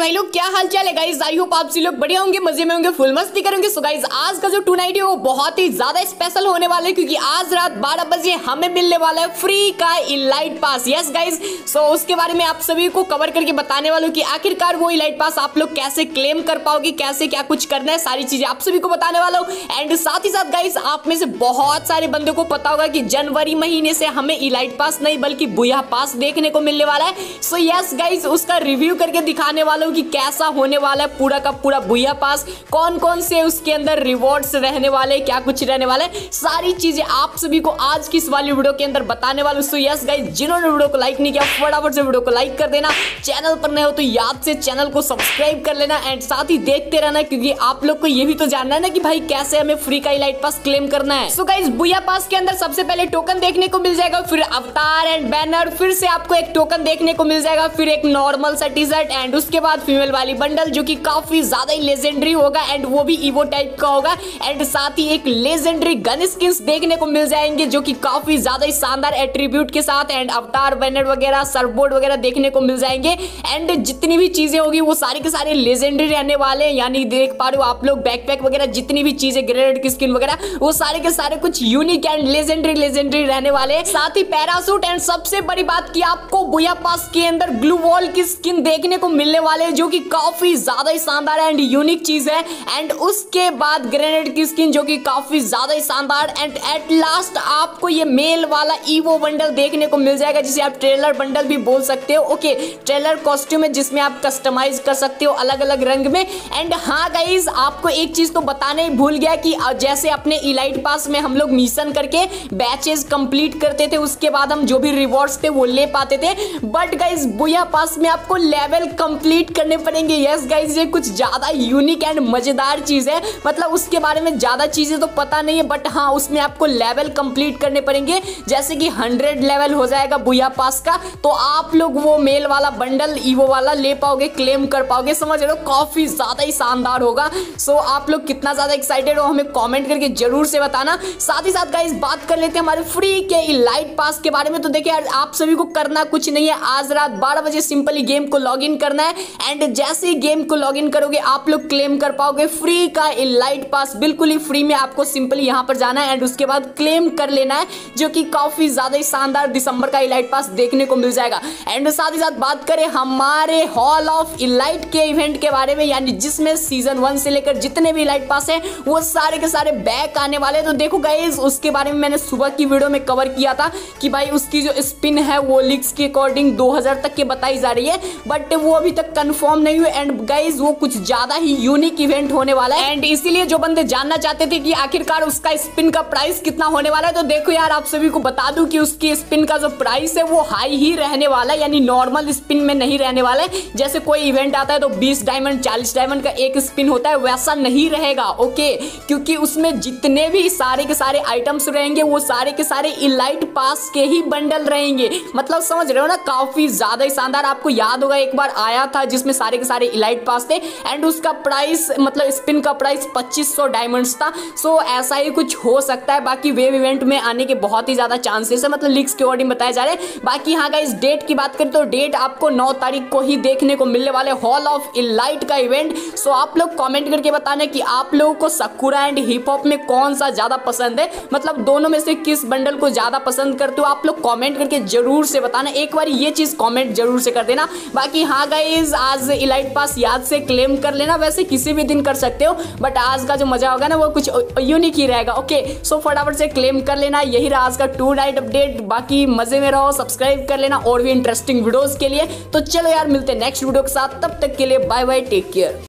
भाई लोग, क्या हाल चाल है गाइस। आई होप आप सभी लोग बढ़िया होंगे, मजे में होंगे, फुल मस्ती करेंगे। सो गाइस, आज का जो टू नाइट है वो बहुत ही ज्यादा स्पेशल होने वाला है, क्योंकि आज रात 12 बजे हमें मिलने वाला है फ्री का elite pass. Yes guys, so उसके बारे में आप सभी को कवर करके बताने वाला हूँ कि आखिरकार वो इलाइट पास आप लोग कैसे क्लेम कर पाओगे, कैसे क्या कुछ करना है, सारी चीजें आप सभी को बताने वाला हूँ। एंड साथ ही साथ गाइस, आप में से बहुत सारे बंदे को पता होगा कि जनवरी महीने से हमें इलाइट पास नहीं बल्कि बुया पास देखने को मिलने वाला है। सो यस गाइस, उसका रिव्यू करके दिखाने वाला हूँ कि कैसा होने वाला है पूरा का पूरा बुया पास, कौन कौन से उसके अंदर रिवॉर्ड्स रहने वाले, क्या कुछ रहने वाला है, सारी चीजें आप सभी को आज की इस वाली वीडियो के अंदर बताने वाला हूँ। सो यस गाइस, जिन्होंने वीडियो को लाइक नहीं किया फटाफट से वीडियो को लाइक कर देना, चैनल पर नए हो तो याद से चैनल को सब्सक्राइब कर लेना एंड साथ ही देखते रहना, क्योंकि आप लोग को ये भी तो जानना है ना कि भाई कैसे हमें फ्री का इलाइट पास क्लेम करना है। सो गाइस, बुया पास के अंदर सबसे पहले टोकन देखने को मिल जाएगा, फिर अवतार एंड बैनर, फिर से आपको एक टोकन देखने को मिल जाएगा, फिर एक नॉर्मल सा टी शर्ट एंड उसके बाद फीमेल वाली बंडल जो कि काफी ज्यादा ही लेजेंडरी होगा एंड वो भी ईवो टाइप का होगा। एंड साथ ही एक लेजेंडरी गन स्किन्स देखने को मिल जाएंगे जो कि काफी ज्यादा ही शानदार एट्रीब्यूट के साथ, एंड अवतार बैनर वगैरह सर्फबोर्ड वगैरह देखने को मिल जाएंगे। एंड जितनी भी चीजें होगी वो सारे के सारे लेजेंडरी रहने वाले, यानी देख पा रहे हो आप लोग बैकपैक वगैरह जितनी भी चीजें, ग्रेनेड की स्किन वगैरह, वो सारे के सारे कुछ यूनिक एंड लेजेंडरी रहने वाले। साथ ही पैरासूट एंड सबसे बड़ी बात की आपको बुया पास के अंदर ग्लू वॉल की स्किन देखने को मिलने वाले जो कि काफी ज्यादा ही शानदार एंड यूनिक चीज है। एंड उसके बाद ग्रेनेड की स्किन जो कि काफी ज्यादा ही शानदार। एंड एट लास्ट आपको ये मेल वाला ईवो बंडल देखने को मिल जाएगा, जिसे आप ट्रेलर बंडल भी बोल सकते हो। ओके, ट्रेलर कॉस्ट्यूम है जिसमें आप कस्टमाइज कर सकते हो अलग अलग रंग में। एंड हाँ गाइज, आपको एक चीज तो बताने ही भूल गया कि जैसे अपने इलाइट पास में हम लोग मिशन करके बैचेस कंप्लीट करते थे, उसके बाद हम जो भी रिवॉर्ड्स थे वो ले पाते थे, बट गाइज बुया पास में आपको लेवल कंप्लीट करने पड़ेंगे। यस गाइज, ये कुछ ज्यादा यूनिक एंड मजेदार चीज है, मतलब उसके बारे में ज्यादा चीजें तो पता नहीं है, बट हाँ उसमें आपको लेवल कंप्लीट करने पड़ेंगे। जैसे कि 100 लेवल हो जाएगा बुया पास का, तो आप लोग वो मेल वाला बंडल ईवो वाला ले पाओगे, क्लेम कर पाओगे। समझ रहे हो, काफी ज्यादा ही शानदार होगा। सो आप लोग कितना ज्यादा एक्साइटेड हो हमें कमेंट करके जरूर से बताना। साथ ही साथ गाइस, बात कर लेते हैं हमारे फ्री के इलाइट पास के बारे में। तो देखिए यार, आप सभी को करना कुछ नहीं है, आज रात 12 बजे सिंपली गेम को लॉगिन करना है एंड जैसे ही गेम को लॉगिन करोगे आप लोग क्लेम कर पाओगे फ्री का इलाइट पास, बिल्कुल ही फ्री में। आपको सिंपली यहां पर जाना है एंड उसके बाद क्लेम कर लेना है, जो कि काफी ज्यादा ही शानदार दिसंबर का इलाइट पास देखने को मिल जाएगा। एंड साथ ही साथ बात करें हमारे हॉल ऑफ इलाइट के इवेंट के बारे में, यानी जिसमें सीजन 1 से लेकर जितने भी इलाइट पास है वो सारे के सारे बैक आने वाले। तो देखो गाइस, उसके बारे में मैंने सुबह की वीडियो में कवर किया था कि भाई उसकी जो स्पिन है वो लीक्स के अकॉर्डिंग 2000 तक के बताई जा रही है, बट वो अभी तक कंफर्म नहीं हुई। एंड गाइस, वो कुछ ज्यादा ही यूनिक इवेंट होने वाला है एंड इसीलिए जो बंदे जानना चाहते थे कि आखिरकार उसका स्पिन का प्राइस कितना होने वाला है, तो देखो यार, आप सभी को बता दूं कि उसकी स्पिन का जो प्राइस है वो हाई ही रहने वाला है, यानी नॉर्मल स्पिन में नहीं रहने वाला है। जैसे कोई इवेंट आता है तो 20 डायमंड 40 डायमंड का एक स्पिन होता है, वैसा नहीं रहेगा। ओके, क्योंकि उसमें जितने भी सारे के सारे आइटम्स रहेंगे वो सारे के सारे इलाइट पास के ही बंडल रहेंगे। मतलब समझ रहे हो ना, काफी ज्यादा ही शानदार। आपको याद होगा एक बार आया था जिसमें सारे के सारे इलाइट पास थे एंड उसका प्राइस, मतलब स्पिन का प्राइस 2500 डायमंड्स था। सो ऐसा ही कुछ हो सकता है। बाकी वेव इवेंट में आने के बहुत ही ज्यादा चांसेस है, मतलब लीक्स के अकॉर्डिंग बताए जा रहे हैं। बाकी हाँ गाइस, डेट की बात करें तो डेट आपको 9 तारीख को ही देखने को मिलने वाले हॉल ऑफ इलाइट का इवेंट। सो आप लोग कमेंट करके बताना कि आप लोगों को साकुरा एंड हिप हॉप में कौन सा ज्यादा पसंद है, मतलब दोनों में से किस बंडल को ज्यादा पसंद करते हो, आप लोग कमेंट करके जरूर से बताना। एक बार ये चीज कमेंट जरूर से कर देना। बाकी हाँ गाइस, आज इलाइट पास याद से क्लेम कर लेना, वैसे किसी भी दिन कर सकते हो, बट आज का जो मजा होगा ना वो कुछ यूनिक ही रहेगा। ओके, सो फटाफट से क्लेम कर लेना। यही रहा आज का टू नाइट अपडेट। बाकी मजे में रहो, सब्सक्राइब कर लेना और भी इंटरेस्टिंग वीडियोस के लिए। तो चलो यार, मिलते हैं नेक्स्ट वीडियो के साथ, तब तक के लिए बाय बाय, टेक केयर।